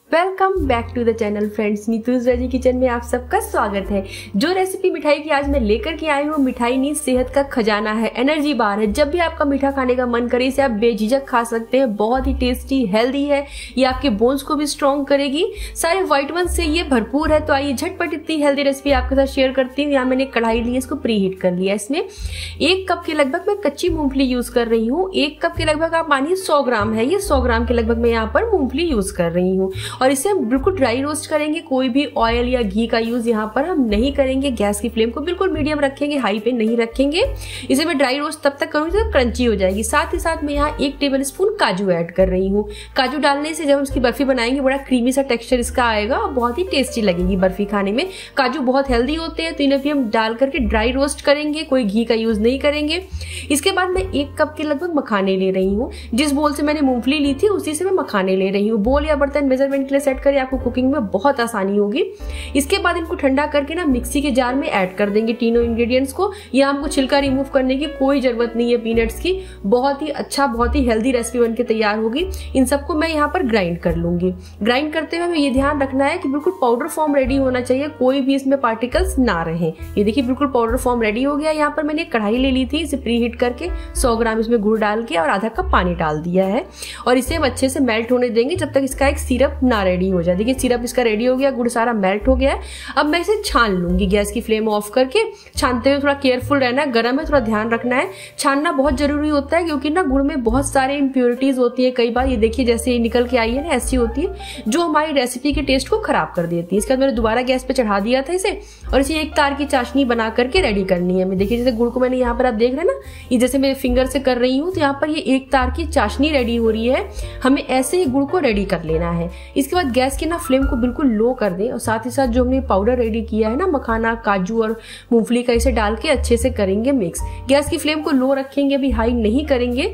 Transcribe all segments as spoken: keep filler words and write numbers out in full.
Welcome back to the channel friends, Neetu's veggie kitchen में आप सबका स्वागत है। जो रेसिपी मिठाई की आज मैं लेकर के आई हूँ, मिठाई नहीं सेहत का खजाना है, एनर्जी बार है। जब भी आपका मीठा खाने का मन करे इसे आप बेझिझक खा सकते हैं। बहुत ही टेस्टी हेल्दी है, ये आपके बोन्स को भी स्ट्रॉन्ग करेगी, सारे विटामिन से ये भरपूर है। तो आइए झटपट इतनी हेल्दी रेसिपी आपके साथ शेयर करती हूँ। यहाँ मैंने कढ़ाई ली, इसको प्री हीट कर लिया। इसमें एक कप के लगभग मैं कच्ची मूंगफली यूज कर रही हूँ। एक कप के लगभग आप मानिए सौ ग्राम है, ये सौ ग्राम के लगभग मैं यहाँ पर मूंगफली यूज कर रही हूँ। और इसे हम बिल्कुल ड्राई रोस्ट करेंगे, कोई भी ऑयल या घी का यूज यहाँ पर हम नहीं करेंगे। गैस की फ्लेम को बिल्कुल मीडियम रखेंगे, हाई पे नहीं रखेंगे। इसे मैं ड्राई रोस्ट तब तक करूंगी जब क्रंची हो जाएगी। साथ ही साथ मैं यहाँ एक टेबल स्पून काजू ऐड कर रही हूँ। काजू डालने से जब हम इसकी बर्फी बनाएंगे बड़ा क्रीमी सा टेक्सचर इसका आएगा और बहुत ही टेस्टी लगेगी बर्फी खाने में। काजू बहुत हेल्दी होते हैं, तो इन्हें भी हम डाल करके ड्राई रोस्ट करेंगे, कोई घी का यूज नहीं करेंगे। इसके बाद मैं एक कप के लगभग मखाने ले रही हूँ। जिस बोल से मैंने मूंगफली ली थी उसी से मैं मखाने ले रही हूँ। बोल या बर्तन मेजरमेंट के लिए सेट करें, आपको कुकिंग में बहुत आसानी होगी। इसके बाद इनको ठंडा करके ना मिक्सी के जार में ऐड कर देंगे तीनों इंग्रेडिएंट्स को। यहाँ हमको छिलका रिमूव करने की कोई जरूरत नहीं है पीनट्स की। बहुत ही अच्छा, बहुत ही हेल्दी रेसिपी बनके तैयार होगी। इन सबको मैं यहाँ पर ग्राइंड कर लूंगी। ग्राइंड करते हुए हमें ये ध्यान रखना है कि बिल्कुल पाउडर फॉर्म रेडी होना चाहिए, कोई भी इसमें पार्टिकल्स ना रहे। ये देखिए बिल्कुल पाउडर फॉर्म रेडी हो गया। यहाँ पर मैंने कढ़ाई ले ली थी, इसे प्री हीट करके सौ ग्राम इसमें गुड़ डाल के और आधा कप पानी डाल दिया है और इसे हम अच्छे से मेल्ट होने देंगे जब तक इसका एक सिरप ना रेडी हो जाए। देखिए सिरप इसका रेडी हो गया, गुड़ सारा मेल्ट हो गया है। अब मैं इसे छान लूंगी। गैस की फ्लेम ऑफ करके छानते हुए थोड़ा केयरफुल रहना है, गर्म है, थोड़ा ध्यान रखना है। छानना बहुत जरूरी होता है क्योंकि ना गुड़ में बहुत सारे इंप्योरिटीज होती है। कई बार ये देखिए जैसे निकल के आई है ना, ऐसी होती है जो हमारी रेसिपी के टेस्ट को खराब कर देती है। इसके बाद मैंने दोबारा गैस पे चढ़ा दिया था इसे और इसे एक तार की चाशनी बना करके रेडी करनी है। मैं देखिए जैसे गुड़ को मैंने यहाँ पर आप देख रहे हैं ना, ये जैसे मैं फिंगर से कर रही हूँ, तो यहाँ पर ये एक तार की चाशनी रेडी हो रही है। हमें ऐसे ही गुड़ को रेडी कर लेना है। इसके बाद गैस की ना फ्लेम को बिल्कुल लो कर दें और साथ ही साथ जो हमने पाउडर रेडी किया है ना मखाना, काजू और मूंगफली का, इसे डाल के अच्छे से करेंगे मिक्स। गैस की फ्लेम को लो रखेंगे, अभी हाई नहीं करेंगे।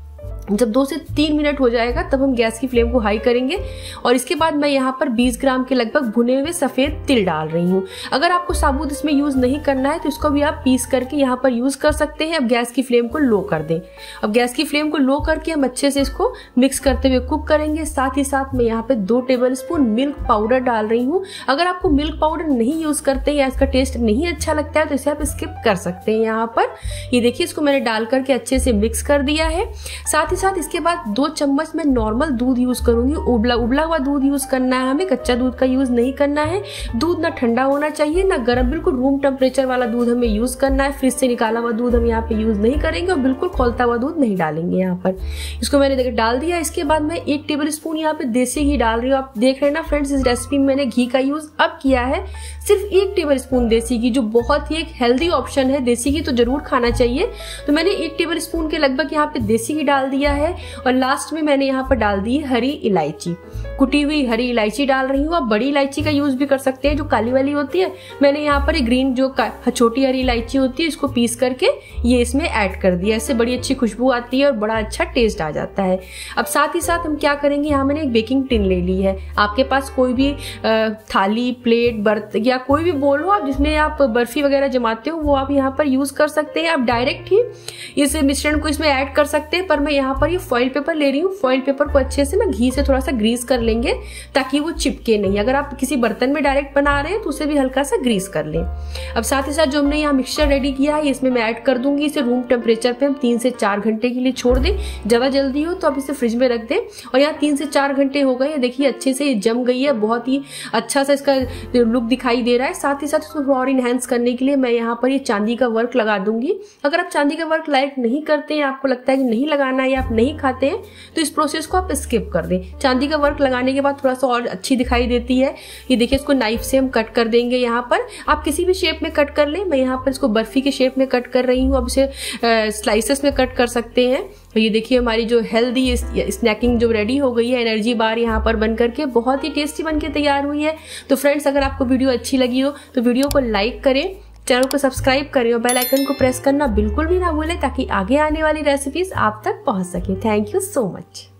जब दो से तीन मिनट हो जाएगा तब हम गैस की फ्लेम को हाई करेंगे और इसके बाद मैं यहाँ पर बीस ग्राम के लगभग भुने हुए सफेद तिल डाल रही हूँ। अगर आपको साबुत इसमें यूज नहीं करना है तो इसको भी आप पीस करके यहाँ पर यूज कर सकते हैं। अब गैस की फ्लेम को लो कर दें। अब गैस की फ्लेम को लो करके हम अच्छे से इसको मिक्स करते हुए कुक करेंगे। साथ ही साथ मैं यहाँ पे दो टेबल स्पून मिल्क पाउडर डाल रही हूँ। अगर आपको मिल्क पाउडर नहीं यूज करते या इसका टेस्ट नहीं अच्छा लगता है तो इसे आप स्किप कर सकते हैं। यहाँ पर ये देखिए इसको मैंने डाल करके अच्छे से मिक्स कर दिया है। साथ साथ इसके बाद दो चम्मच मैं नॉर्मल दूध यूज करूंगी। उबला उबला हुआ दूध यूज करना है, हमें कच्चा दूध का यूज नहीं करना है। दूध ना ठंडा होना चाहिए ना गर्म, बिल्कुल रूम टेम्परेचर वाला दूध हमें यूज करना है। फ्रिज से निकाला हुआ दूध हम यहाँ पे यूज नहीं करेंगे और बिल्कुल खौलता हुआ दूध नहीं डालेंगे। यहाँ पर इसको मैंने देखिए डाल दिया। इसके बाद मैं एक टेबल स्पून यहाँ पे देसी घी डाल रही हूँ। आप देख रहे हैं ना फ्रेंड्स, इस रेसिपी में मैंने घी का यूज अब किया है, सिर्फ एक टेबल स्पून देसी घी, जो बहुत ही एक हेल्दी ऑप्शन है। देसी घी तो जरूर खाना चाहिए। तो मैंने एक टेबल स्पून के लगभग यहाँ पे देसी घी डाल दिया है और लास्ट में मैंने यहाँ पर डाल दी हरी इलायची, कुटी हुई हरी इलायची डाल रही हूँ। आप बड़ी इलायची का यूज भी कर सकते हैं जो काली वाली होती है। मैंने यहाँ पर ग्रीन जो छोटी हरी इलायची होती है इसको पीस करके ये इसमें ऐड कर दिया। इससे बड़ी अच्छी खुशबू आती है और बड़ा अच्छा टेस्ट आ जाता है। अब साथ ही साथ हम क्या करेंगे, यहाँ मैंने एक बेकिंग टिन ले ली है। आपके पास कोई भी थाली, प्लेट, बर्तन या कोई भी बोल हो आप जिसमें आप बर्फी वगैरह जमाते हो, वो आप यहाँ पर यूज कर सकते हैं। आप डायरेक्ट ही इस मिश्रण को इसमें ऐड कर सकते हैं, पर मैं यहाँ पर ये फॉइल पेपर ले रही हूँ। फॉइल पेपर को अच्छे से ना घी से थोड़ा सा ग्रीस कर लेंगे ताकि वो चिपके नहीं। अगर आप किसी बर्तन में डायरेक्ट बना रहे हैं तो उसे भी हल्का सा ग्रीस कर लें। अब साथ ही साथ जो हमने यहाँ मिक्सचर रेडी किया है इसमें मैं ऐड कर दूंगी। इसे रूम टेम्परेचर पे हम तीन से चार घंटे के लिए छोड़ दें। ज्यादा जल्दी हो तो आप इसे फ्रिज में रख दें। और यहाँ तीन से चार घंटे हो गए, देखिए अच्छे से ये जम गई है, बहुत ही अच्छा सा इसका लुक दिखाई दे रहा है। साथ ही साथ इसको और इनहेंस करने के लिए मैं यहाँ पर ये चांदी का वर्क लगा दूंगी। अगर आप चांदी का वर्क लाइक नहीं करते हैं, आपको लगता है कि नहीं लगाना है या आप नहीं खाते हैं, तो इस प्रोसेस को आप स्किप कर दें। चांदी का वर्क लगाने के बाद थोड़ा सा और अच्छी दिखाई देती है। ये देखिए इसको नाइफ से हम कट कर देंगे। यहाँ पर आप किसी भी शेप में कट कर लें। मैं यहाँ पर इसको बर्फी के शेप में कट कर रही हूँ। अब इसे स्लाइसेस में कट कर सकते हैं। तो ये देखिए हमारी जो हेल्दी स्नैकिंग जो रेडी हो गई है, एनर्जी बार यहाँ पर बन करके बहुत ही टेस्टी बन के तैयार हुई है। तो फ्रेंड्स, अगर आपको वीडियो अच्छी लगी हो तो वीडियो को लाइक करें, चैनल को सब्सक्राइब करें और बेल आइकन को प्रेस करना बिल्कुल भी ना भूलें ताकि आगे आने वाली रेसिपीज आप तक पहुंच सके। Thank you so much.